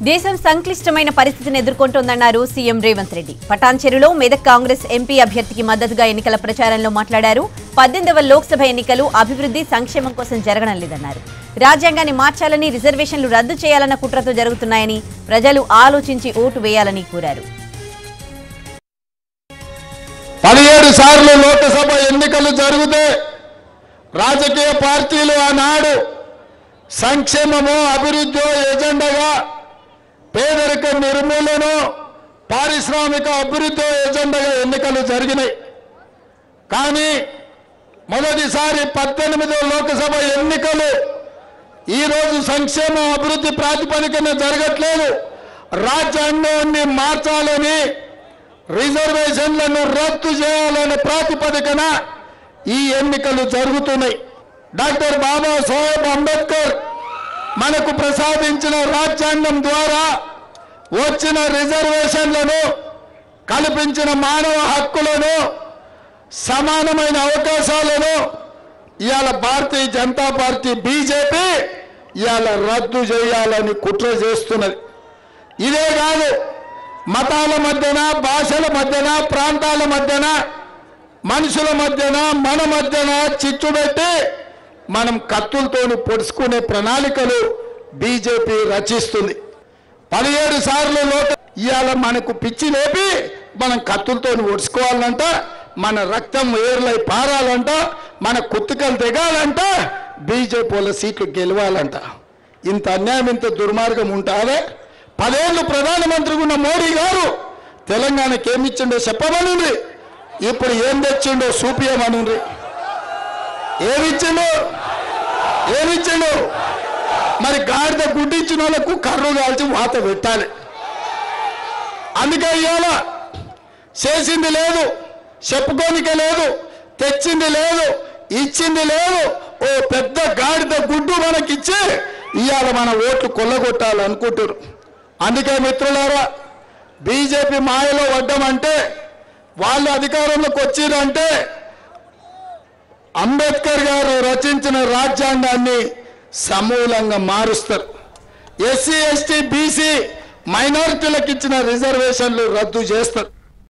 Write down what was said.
దేశం సంక్లిష్టమైన పరిస్థితిని ఎదుర్కొంటోందన్నారు సీఎం రేవంత్ రెడ్డి. పటాన్చెరులో మెదక్ కాంగ్రెస్ ఎంపీ అభ్యర్థికి మద్దతుగా ఎన్నికల ప్రచారంలో మాట్లాడారు. 18వ లోక్సభ ఎన్నికలు అభివృద్ధి సంక్షేమం కోసం జరగడం లేదన్నారు. రాజ్యాంగాన్ని మార్చాలని, రిజర్వేషన్లు రద్దు చేయాలన్న కుట్రతో జరుగుతున్నాయని, ప్రజలు ఆలోచించి ఓటు వేయాలని కోరారు. 17 సార్లు లోక్సభ ఎన్నికలు జరిగితే రాజకీయ పార్టీలు ఆనాడు సంక్షేమము, అభివృద్ధి ఎజెండాగా పేదరిక నిర్మూలన, పారిశ్రామిక అభివృద్ధి ఎజెండాగా ఎన్నికలు జరిగినాయి. కానీ మొదటిసారి 18వ లోక్సభ ఎన్నికలు ఈరోజు సంక్షేమ అభివృద్ధి ప్రాతిపదికన జరగట్లేదు. రాజ్యాంగాన్ని మార్చాలని, రిజర్వేషన్లను రద్దు చేయాలనే ప్రాతిపదికన ఈ ఎన్నికలు జరుగుతున్నాయి. డాక్టర్ బాబాసాహెబ్ అంబేద్కర్ మనకు ప్రసాదించిన రాజ్యాంగం ద్వారా వచ్చిన రిజర్వేషన్లను, కల్పించిన మానవ హక్కులను, సమానమైన అవకాశాలను ఇవాళ భారతీయ జనతా పార్టీ బీజేపీ ఇవాళ రద్దు చేయాలని కుట్ర చేస్తున్నది. ఇదే కాదు, మతాల మధ్యన, భాషల మధ్యన, ప్రాంతాల మధ్యన, మనుషుల మధ్యన, మన మధ్యన చిచ్చు పెట్టి మనం కత్తులతోని పొడుచుకునే ప్రణాళికలు బీజేపీ రచిస్తుంది. 17 సార్లు ఇవాళ మనకు పిచ్చి లేపి మనం కత్తులతోని ఒడుచుకోవాలంట, మన రక్తం ఏర్లై పారాలంట, మన కుత్తుకలు దిగాలంట, బీజేపీ వాళ్ళ సీట్లు గెలవాలంట. ఇంత అన్యాయం, ఇంత దుర్మార్గం ఉంటుందే? 10 ఏళ్ళు ప్రధానమంత్రిగా ఉన్న మోడీ గారు తెలంగాణకి ఏమిచ్చిండో చెప్పమనుంది. ఇప్పుడు ఏం తెచ్చిండో చూపియమనుంది. ఏమిచ్చిండు? మరి గాడిద గుడ్డించిన వాళ్ళకు కర్రు కాల్చి వాత పెట్టాలి. అందుకే ఇవాళ చేసింది లేదు, చెప్పుకోనికే లేదు, తెచ్చింది లేదు, ఇచ్చింది లేదు. ఓ పెద్ద గాడిద గుడ్డు మనకిచ్చి ఇవాళ మన ఓట్లు కొల్లగొట్టాలనుకుంటారు. అందుకే మిత్రులారా, బీజేపీ మాయలో పడ్డామంటే, వాళ్ళు అధికారంలోకి వచ్చిరంటే అంబేద్కర్ గారు రచించిన రాజ్యాంగాన్ని సమూలంగా మారుస్తారు. ఎస్సీ, ఎస్టీ, బీసీ మైనారిటీలకు ఇచ్చిన రిజర్వేషన్లు రద్దు చేస్తారు.